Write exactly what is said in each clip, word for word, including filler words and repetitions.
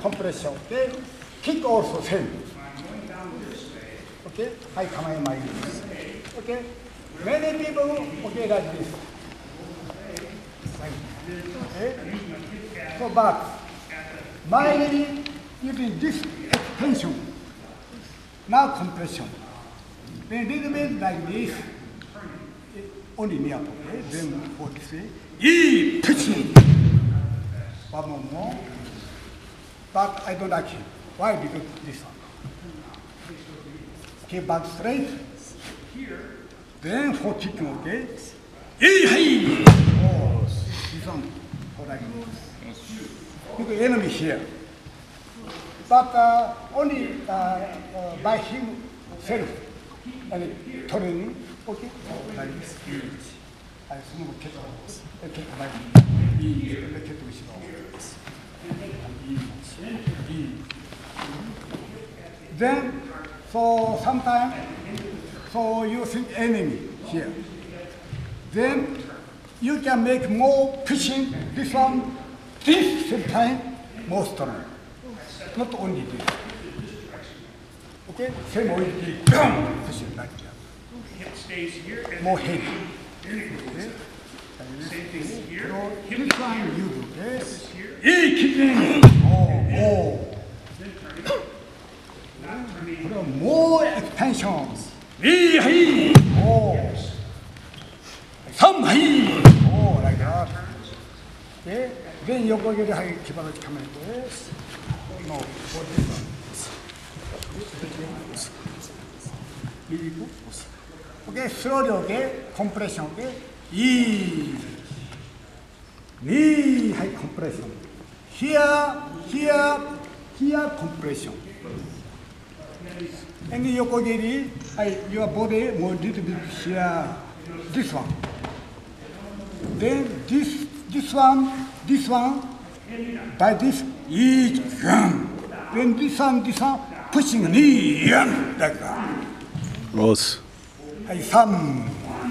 compression. Okay, kick also same. Okay, I come in my okay. Many people okay like this. Okay, so but mildly using this extension, now compression. Then little bit like this, only near. Okay, then for this way, E pitching. One more, more. But I don't like it. Why? Because this one. Okay, back straight. Then for kicking, okay? E hey! Oh, this one, for like this. Because enemy here. But uh, only uh, uh, by himself and turning, okay? Like this. I smooth kick. Kick by E. Kick with Then, so sometimes, so you think enemy here. Then you can make more pushing this one, this same time, more strong. Not only this. Okay, same way pushing like that. Hip stays here. More heavy. Okay. Same thing here. So this one you do. Yes. Here. E kicking. Oh, oh. More expansion. E hey. Oh. Some hey. Oh, like that. Okay. Then you go get a high keep on coming. Yes. No. For this one. Okay, slowly. Okay. Compression. Okay. E. Knee high compression. Here, here, here compression. And the yokogiri, I, your body more little bit here. This one. Then this, this one, this one. By this, each jump. Then this one, this one, pushing knee like that. Boss. I some.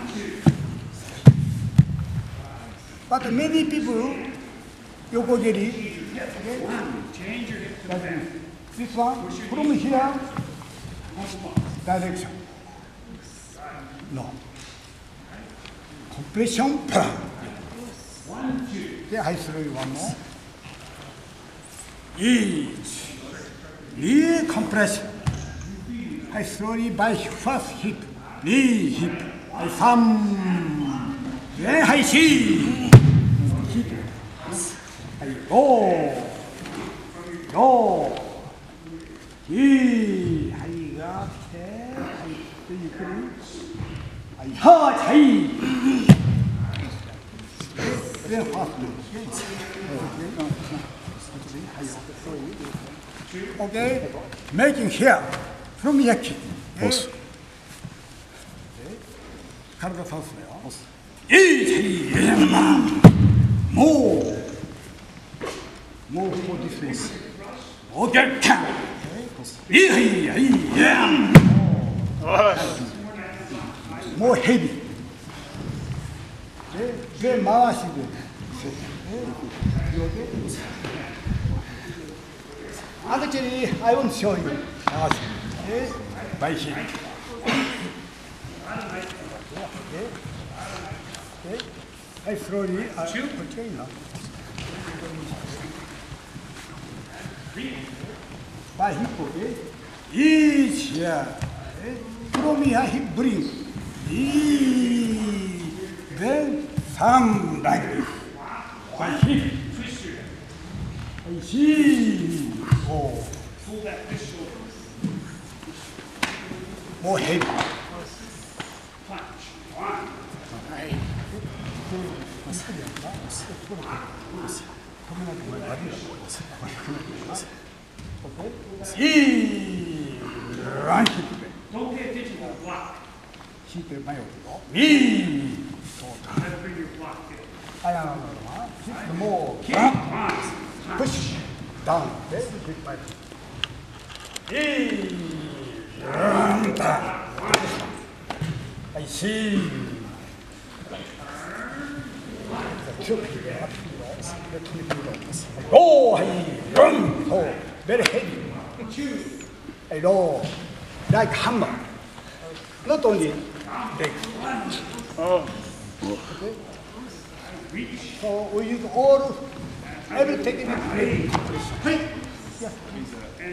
But many people, yokogiri, Change your hip to the like back. this. This one, from here, direction. No. Compression. One, two. Okay, I throw you one more. Each. Knee compression. I slowly by first hip. Knee hip. I thumb. Then I see. Hip. I go. Go. 이 하이가 태 하이 또 이끌이 하이 하 하이 then half okay making here from here kick Boss. 가르쳐 섰어요 이 more more for this face okay more heavy. Then 마시고. Actually, I won't show you. 마시. By hip. Okay. Okay. I slowly. Okay, now. By hip, okay? Each here. From here, hip bring. E. Then thumb like this. By hip. I see. Oh. Pull that this shoulder. More heavy. Punch. One. E. Right hip. Don't pay attention to the block. hip 많이 오고. E. Let's bring your block in. I am hip more. Kick. One. Push down. Hip by. E. I see. Let me do this. Oh, hey, run. So very heavy. I roll like hammer. Not only leg. Oh. Okay. So we use all every technique. Hey. Yeah.